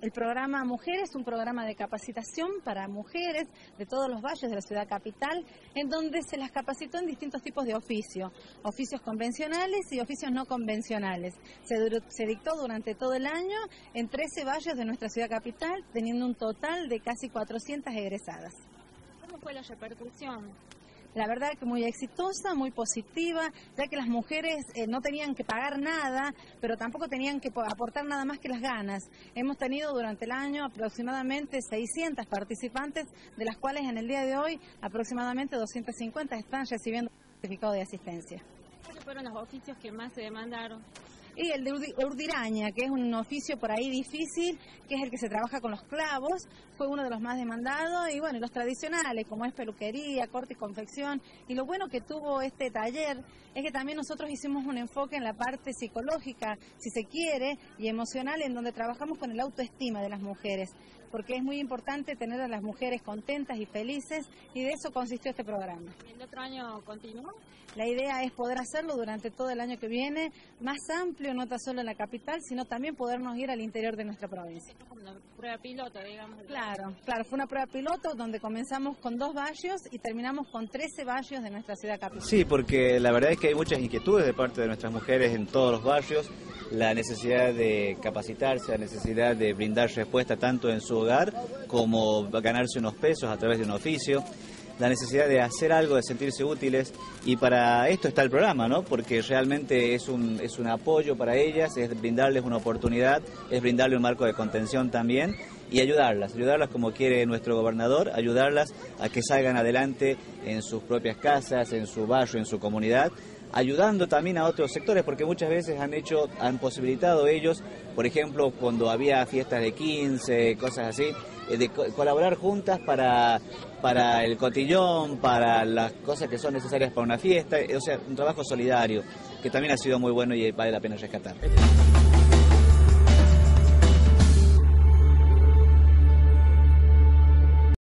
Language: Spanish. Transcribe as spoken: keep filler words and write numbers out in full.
El programa Mujeres es un programa de capacitación para mujeres de todos los valles de la ciudad capital, en donde se las capacitó en distintos tipos de oficios, oficios convencionales y oficios no convencionales. Se, se dictó durante todo el año en trece valles de nuestra ciudad capital, teniendo un total de casi cuatrocientas egresadas. ¿Cómo fue la repercusión? La verdad que muy exitosa, muy positiva, ya que las mujeres eh, no tenían que pagar nada, pero tampoco tenían que aportar nada más que las ganas. Hemos tenido durante el año aproximadamente seiscientas participantes, de las cuales en el día de hoy aproximadamente doscientas cincuenta están recibiendo certificado de asistencia. ¿Cuáles fueron los oficios que más se demandaron? Y el de urdiraña, que es un oficio por ahí difícil, que es el que se trabaja con los clavos, fue uno de los más demandados, y bueno, los tradicionales, como es peluquería, corte y confección. Y lo bueno que tuvo este taller es que también nosotros hicimos un enfoque en la parte psicológica, si se quiere, y emocional, en donde trabajamos con el autoestima de las mujeres, porque es muy importante tener a las mujeres contentas y felices, y de eso consistió este programa. ¿El otro año continúa? La idea es poder hacerlo durante todo el año que viene, más amplio, no tan solo en la capital, sino también podernos ir al interior de nuestra provincia. Es como una prueba piloto, digamos. Claro, claro, fue una prueba piloto donde comenzamos con dos barrios y terminamos con trece barrios de nuestra ciudad capital. Sí, porque la verdad es que hay muchas inquietudes de parte de nuestras mujeres en todos los barrios, la necesidad de capacitarse, la necesidad de brindar respuesta tanto en su hogar como ganarse unos pesos a través de un oficio, la necesidad de hacer algo, de sentirse útiles, y para esto está el programa, ¿no? Porque realmente es un, es un apoyo para ellas, es brindarles una oportunidad, es brindarle un marco de contención también y ayudarlas, ayudarlas como quiere nuestro gobernador, ayudarlas a que salgan adelante en sus propias casas, en su barrio, en su comunidad, ayudando también a otros sectores, porque muchas veces han hecho, han posibilitado ellos, por ejemplo, cuando había fiestas de quince, cosas así, de co colaborar juntas para, para el cotillón, para las cosas que son necesarias para una fiesta, o sea, un trabajo solidario, que también ha sido muy bueno y vale la pena rescatar.